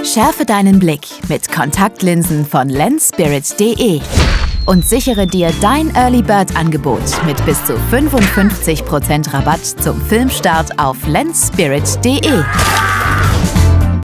Schärfe deinen Blick mit Kontaktlinsen von Lensspirit.de und sichere dir dein Early Bird Angebot mit bis zu 55% Rabatt zum Filmstart auf Lensspirit.de.